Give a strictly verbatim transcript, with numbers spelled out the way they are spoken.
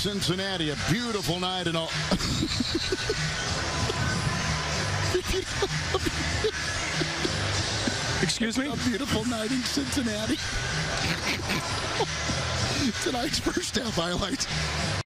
Cincinnati. A beautiful night and all. Excuse me? A beautiful night in Cincinnati. Tonight's first half highlights.